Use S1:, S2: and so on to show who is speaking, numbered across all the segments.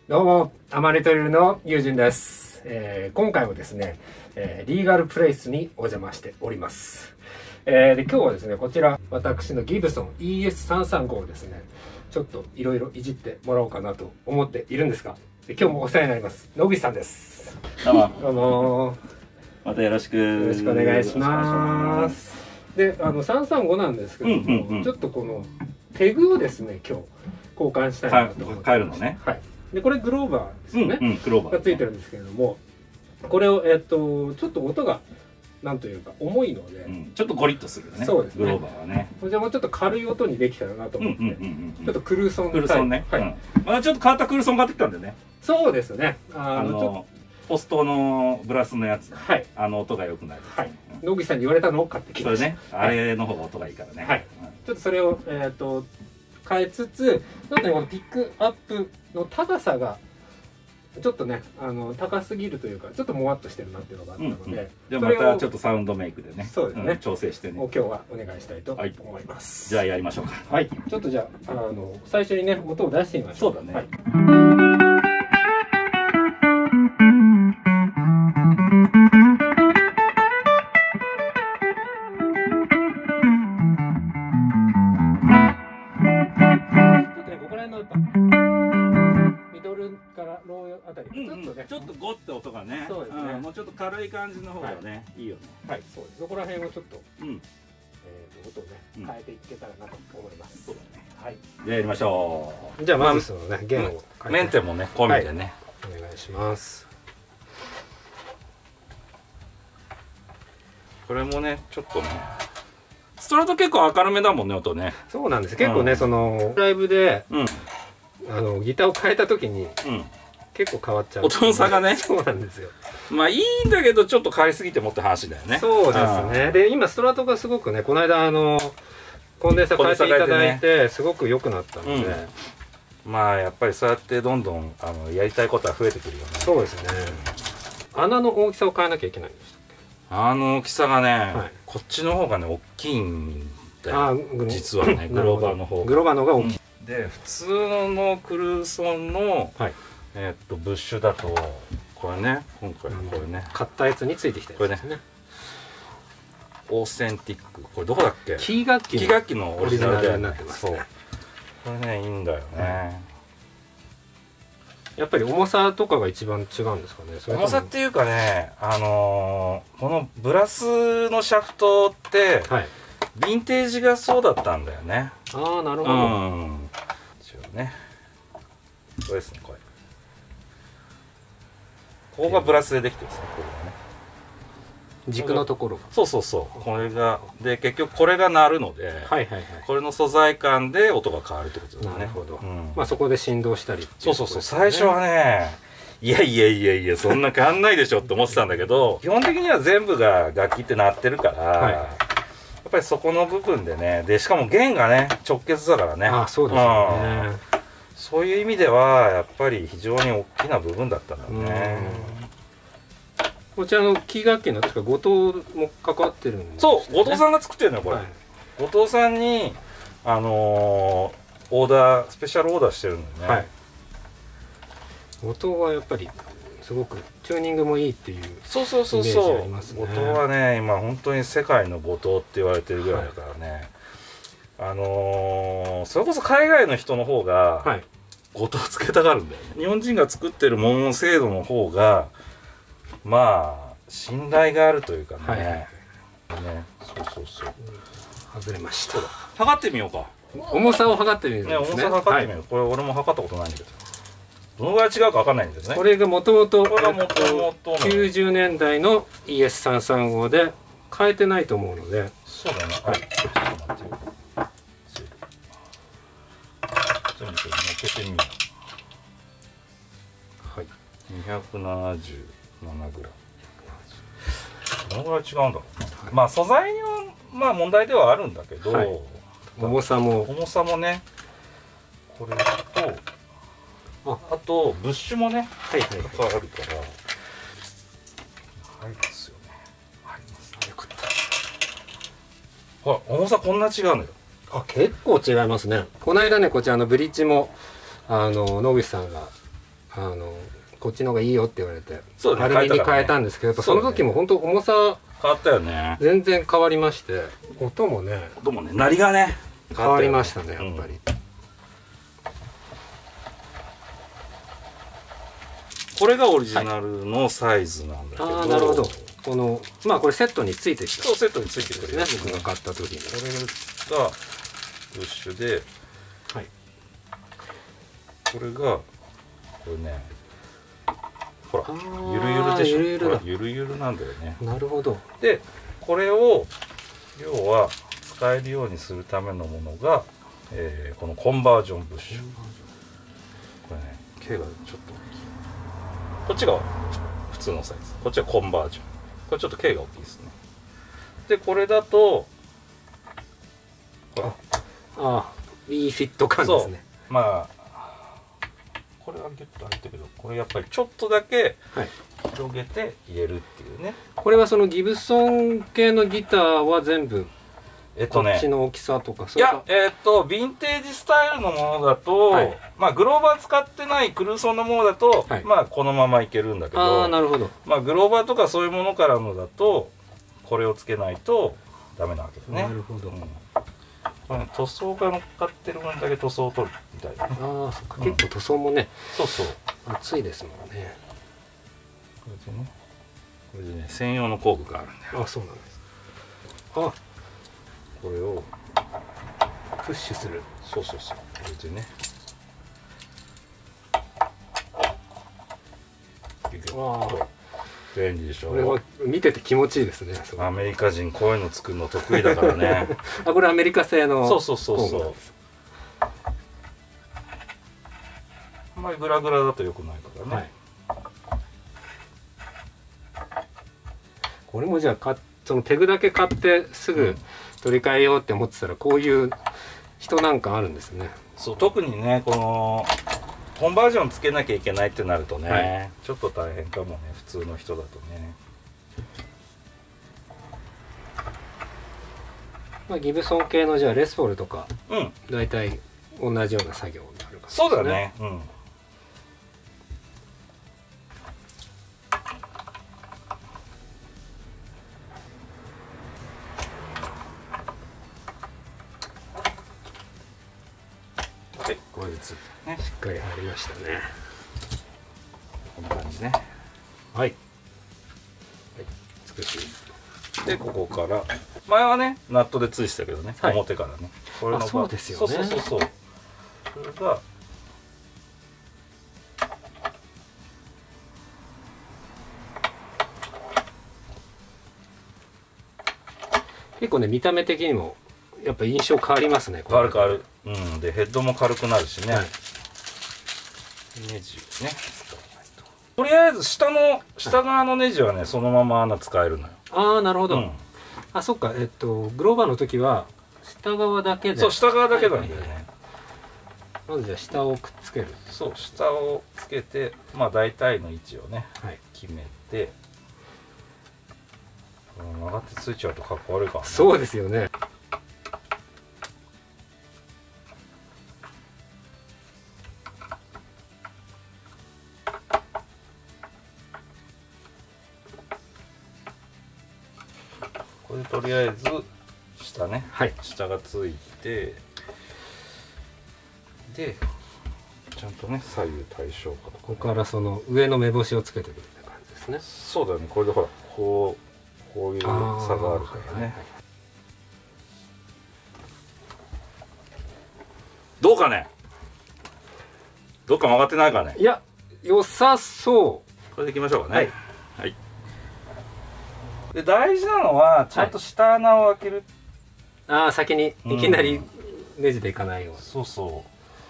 S1: どうも、アマネトリルの友人です。今回もですね、リーガルプレイスにお邪魔しております。で今日はですね、こちら、私のギブソン ES335 をですね、ちょっといろいろいじってもらおうかなと思っているんですが、今日もお世話になります。野口さんです。
S2: どうも。
S1: どうも。
S2: またよろしく。
S1: よろしくお願いします。で、335なんですけども、ちょっとこのペグをですね、今日交換したいなと思って。
S2: 変えるのね。
S1: はい。でこれグローバーですよね、
S2: グローバー
S1: がついてるんですけれども、これをちょっと音がなんというか重いので、
S2: ちょっとゴリッとするよね。
S1: そうですね、
S2: グローバーはね。
S1: こちらもちょっと軽い音にできたらなと思って、ちょっとクルーソン
S2: クルソンね。
S1: はい、
S2: またちょっと変わったクルソン買ってきたんだよね。
S1: そうですね、
S2: ポストのブラスのやつ、
S1: はい、
S2: 音が良くなる。
S1: はい、野口さんに言われたのを買ってきました。
S2: それね、あれの方が音がいいからね。
S1: はい、ちょっとそれを変えつつ、ちょっとこのピックアップの高さがちょっとね、高すぎるというか、ちょっともわっとしてるなっていうのがあったので、
S2: じゃあまたちょっとサウンドメイクでね、
S1: そうですね、
S2: 調整してね、
S1: 今日はお願いしたいと思います。
S2: じゃあやりましょうか。
S1: はい、ちょっとじゃあ最初にね、音を出してみましょう。
S2: そうだね。
S1: はい、ミドルからローあたり、ちょっとね、ちょっと
S2: ゴッて音がね、
S1: そうですね、
S2: もうちょっと軽い感じの方がね、いいよね。
S1: はい、そうです。そこら辺をちょっと音をね変えていけたらなと思います。
S2: そうだね。
S1: はい。
S2: じゃあやりましょ
S1: う。じゃあまずそのね、弦を
S2: メンテもね込みでね、
S1: お願いします。
S2: これもねちょっとね。ストラト結構明るめだもんね、音ね。
S1: そうなんです。結構ね、そのライブでギターを変えた時に結構変わっちゃう。
S2: 音の差がね。
S1: そうなんですよ。
S2: まあいいんだけどちょっと変えすぎてもって話だよね。
S1: そうですね。で今ストラトがすごくね、この間コンデンサー変えていただいてすごく良くなったので、
S2: まあやっぱりそうやってどんどんやりたいことは増えてくるよね。
S1: そうですね。穴の大きさを変えなきゃいけないんでしたっけ？
S2: 大きさがね、こっちの方がね大きいんだよ。実はね、グローバーの方が。
S1: グローバーの方が大きい。
S2: で普通のクルーソンのブッシュだとこれね、今回のこれね、
S1: 買ったやつについてきたやつですね。
S2: オーセンティック、これどこだっけ？
S1: キー楽器
S2: のオリジナル
S1: になってますね。
S2: これねいいんだよね。
S1: やっぱり重さとかが一番違うんですかね。
S2: 重さっていうかね、このブラスのシャフトってヴィンテージがそうだったんだよね。
S1: ああ、なるほど。
S2: 一応ね、これですね、これ。ここがブラスでできてるんですね、これがね。
S1: 軸のところが。
S2: そうそうそう。これがで結局これが鳴るので、これの素材感で音が変わるってことですね。
S1: なるほど。まあそこで振動したり。
S2: そうそうそう。最初はね、いやそんな変わんないでしょって思ってたんだけど、基本的には全部が楽器って鳴ってるから、やっぱりそこの部分でね、でしかも弦がね直結だからね。
S1: あ、そうですよね。
S2: そういう意味ではやっぱり非常に大きな部分だったんだね。
S1: こちらのキー楽器の確か後藤も関わってるんです
S2: よね。そう、後藤さんが作ってるのよこれ。後藤さんにオーダー、スペシャルオーダーしてるのよね。
S1: 後藤はやっぱりすごくチューニングもいいっていうイメ
S2: ージありますね。後藤はね今本当に世界の後藤って言われてるぐらいだからね。それこそ海外の人の方が後藤つけたがるんだよね。日本人が作ってるものの精度の方がまあ信頼があるというかね。そう。
S1: 外れました。
S2: 測ってみようか。
S1: 重さを測ってみるんですね。
S2: 重さ測ってみよう。これ俺も測ったことないんだけど。どのぐらい違うか分かんないんですね。
S1: これがもともと90年代の ES335 で変えてないと思うので。
S2: そうだね。はい。ちょっと待ってよ。全部乗っけてみよう。はい。277グラム。どのぐらい違うんだろうな。まあ素材にはまあ問題ではあるんだけど、
S1: 重さも
S2: ね。これとあとブッシュもね、あるから。はいですよね。ありますね。よかった。ほら重さこんな違うのよ。
S1: あ、結構違いますね。この間ね、こちらのブリッジも野口さんがこっちの方がいいよって言われて、
S2: そうだね、
S1: アルミに変えたんですけど、やっぱその時も本当重さ
S2: 変わったよね。
S1: 全然変わりまして、音もね
S2: 鳴りがね
S1: 変わりましたね、やっぱり。
S2: これがオリジナルのサイズなんだけど、
S1: ああ、なるほど。このこれセットについてきた。
S2: そう、セットについてくる
S1: ね、
S2: やつ
S1: 僕が買った時に。
S2: これがブッシュで、
S1: はい。
S2: これがこれね、ほら
S1: あー
S2: ゆるゆるでしょ。
S1: ゆるゆるだ
S2: ほらゆるゆるなんだよね。
S1: なるほど。
S2: でこれを要は使えるようにするためのものが、このコンバージョンブッシュ。これね、径がちょっと大きい。こっちが普通のサイズ、こっちはコンバージョン。これちょっと径が大きいですね。でこれだとほら、
S1: いいフィット感ですね。
S2: まあこれはギュッと入ってるけど、これやっぱりちょっとだけ広げて入れるっていうね。
S1: これはそのギブソン系のギターは全部こっちの大きさとか、
S2: いや、ヴィンテージスタイルのものだと、
S1: はい、
S2: まあグローバー使ってないクルーソンのものだと、
S1: はい、
S2: まあこのままいけるんだけど、
S1: なるほど。
S2: まあグローバーとかそういうものからのだとこれをつけないとダメなわけだね。
S1: なるほど。
S2: これね、塗装が乗っかってる分だけ塗装を取るみたいなね。
S1: そっか、結構塗装もね、
S2: そうそう、
S1: 厚いですもんね。
S2: これでね、専用の工具があるんだよ。
S1: そうなんです。
S2: これを
S1: プッシュする。
S2: そうそうそう、これでね、便利でしょ。
S1: これは見てて気持ちいいですね。
S2: アメリカ人こういうの作るの得意だからね。
S1: これアメリカ製の。
S2: そうそうそうそう。あんまりグラグラだと良くないからね。
S1: これもじゃあそのペグだけ買ってすぐ取り替えようって思ってたら、こういう人なんかあるんですね。
S2: そう、特にね、このコンバージョンつけなきゃいけないってなるとね、ちょっと大変かもね、普通の人だとね。
S1: ギブソン系のじゃあレスポールとか、大体同じような作業になるか、
S2: そうだね。これでついてね、
S1: しっかり入りましたね。
S2: こんな感じね。
S1: はい。美しい。
S2: でここから前はねナットでついてたけどね、表からね。これの
S1: そうですよね。
S2: そう。それが
S1: 結構ね、見た目的にもやっぱ印象変わりますね。
S2: 変わる。でヘッドも軽くなるしね。ネジをね、とりあえず下側のネジはねそのまま穴使えるのよ。
S1: なるほど。そっか。グローバーの時は下側だけで。
S2: そう、下側だけなんだよね。
S1: まずじゃあ下をくっつける。
S2: そう、下をつけて、まあ大体の位置をね、決めて。曲がってついちゃうとかっこ悪いからね。
S1: そうですよね。
S2: これでとりあえず下ね、下がついて、でちゃんとね左右対称かとか、
S1: ここからその上の目星をつけてくるって感じですね。
S2: そうだよね。これでほらこういう差があるからね。どうかね、どっか曲がってないかね。
S1: いや、良さそう。
S2: これでいきましょうかね。はい。で大事なのはちゃんと下穴を開ける。
S1: 先にいきなりネジでいかないように。
S2: そうそう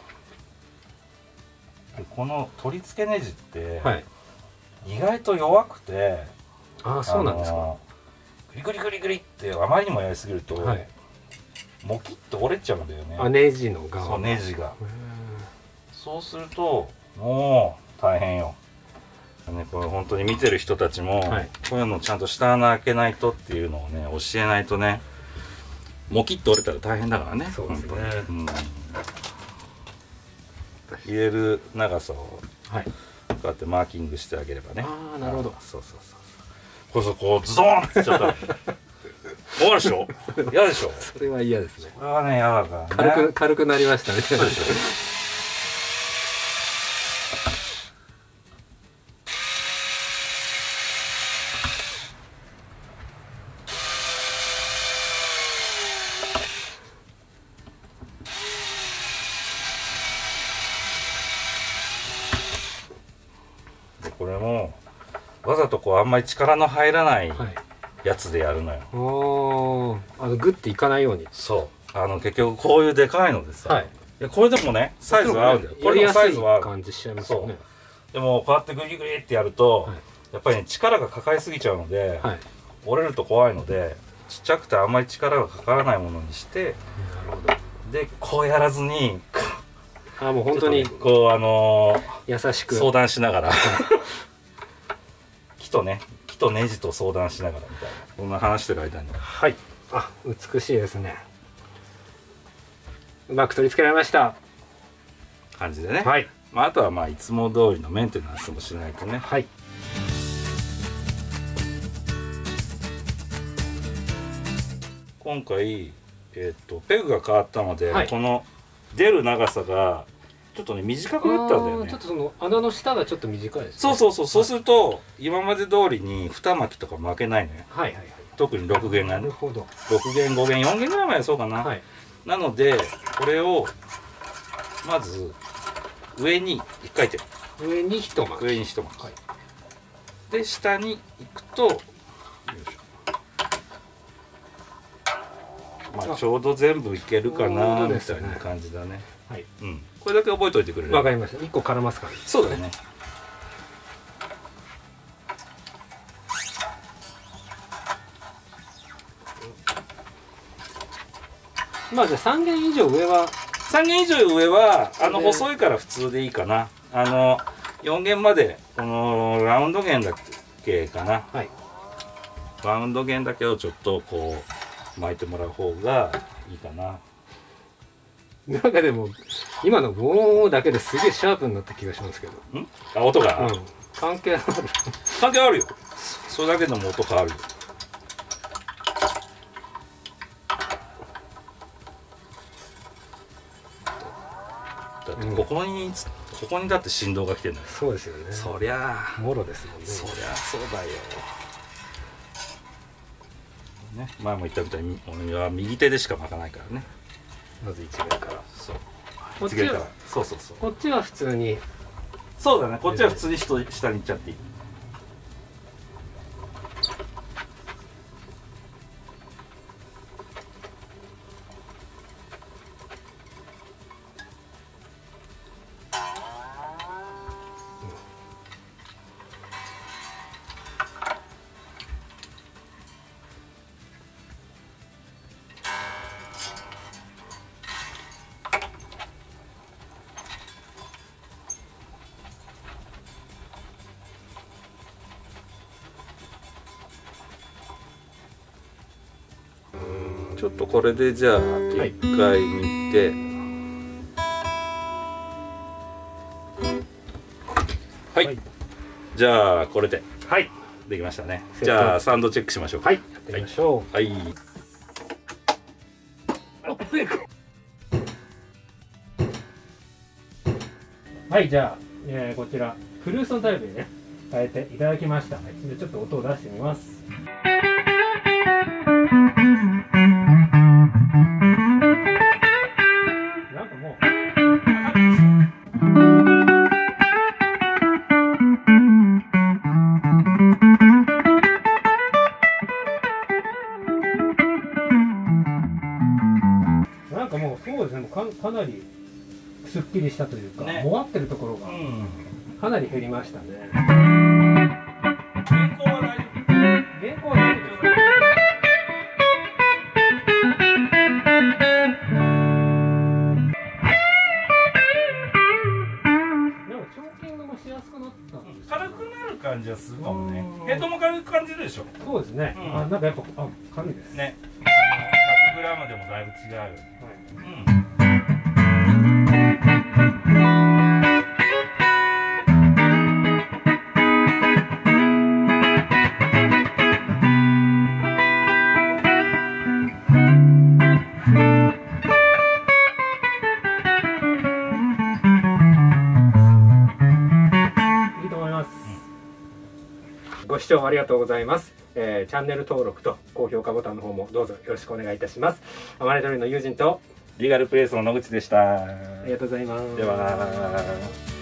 S2: 。でこの取り付けネジって意外と弱くて、
S1: そうなんですか。
S2: グリグリグリグリってあまりにもやりすぎると、モキッと折れちゃうんだよね。
S1: ネジの側。
S2: そう、ネジが。そうするともう大変よ。これ本当に見てる人たちも、こういうのちゃんと下穴開けないとっていうのをね教えないとね、モキッと折れたら大変だからね。
S1: そうですね。
S2: 入れる長さをこうやってマーキングしてあげればね。
S1: ああ、なるほど。
S2: そうそうそう。こうズドーンってちゃった終わるでしょ。嫌でしょ。
S1: それは嫌ですね。
S2: これはね嫌だからね。
S1: 軽くなりましたね。
S2: そうでしょ。これもわざとこうあんまり力の入らないやつでやるのよ。
S1: グッていかないように。
S2: そう結局こういうでかいのでさ、
S1: はい、
S2: いやこれでもねサイズは合うんだよ。これのサイズは合う
S1: 感じしちゃいますよね。
S2: でもこうやってグリグリってやると、
S1: はい、
S2: やっぱりね力がかかりすぎちゃうので、
S1: はい、
S2: 折れると怖いのでちっちゃくてあんまり力がかからないものにして、
S1: なるほど。
S2: でこうやらずに
S1: もう本当に
S2: こう
S1: 優しく
S2: 相談しながら木とネジと相談しながらみたいな、こんな話してる間に。
S1: はい。美しいですね。うまく取り付けられました
S2: 感じでね。
S1: はい。
S2: あとはいつも通りのメンテナンスもしないとね。
S1: はい。
S2: 今回ペグが変わったので、
S1: はい、
S2: この出る長さがちょっとね短くなったんだよね。
S1: ちょっとその穴の下がちょっと短いです
S2: ね。そうすると今まで通りに2巻きとか負けないのよ。
S1: はいはいはい。
S2: 特に6弦がね。
S1: なるほど。
S2: 6弦5弦4弦ぐらいまでそうかな。はい、なのでこれをまず上に1回転。
S1: 上に1巻き。
S2: 上に1巻き。はい、で下に行くとよいしょ。ちょうど全部いけるかなみたいな感じだね。はい。うん。これだけ覚えておいてくれる。
S1: わかりました。1個絡ますから。
S2: そうだね。
S1: じゃあ3弦以上上は
S2: 細いから普通でいいかな。4弦までこのラウンド弦だけかな。はい。ラウンド弦だけをちょっとこう巻いてもらう方がいいかな。
S1: なんかでも今のゴーンだけですげえシャープになった気がしますけど。
S2: 音が、
S1: 関係ある。
S2: 関係あるよ。それだけでも音変わるよ。だってここにだって振動が来てるんだよ。
S1: そうですよね。
S2: そりゃあ
S1: もろですもんね。
S2: そりゃそうだよ。ね、前も言ったみたいに俺は右手でしか巻かないからね。
S1: まず1弦から。
S2: そう。
S1: こっちはこっちは普通に。
S2: そうだね。こっちは普通に下に行っちゃっていい。ちょっとこれでじゃあ一回見て、はい、じゃあこれでできましたね。じゃあサウンドチェックしましょうか。
S1: はい、やってみましょう。
S2: はい。
S1: はい、じゃあ、こちらフルースのタイプにね変えていただきました。でちょっと音を出してみます。なんかもうそうですね、かなりすっきりしたというか、もわってるところがかなり減りましたね。原稿は大丈夫？原稿は大丈夫です。
S2: 軽くなる感じはするかもね。ヘッドも軽く感じるでしょ。
S1: そうですね。なんかやっぱ軽いです
S2: ね。100g でもだいぶ違うよね。
S1: ご視聴ありがとうございます。チャンネル登録と高評価ボタンの方もどうぞよろしくお願いいたします。アマネトリの友人と
S2: リーガルプレイスの野口でした。
S1: ありがとうございます。
S2: では。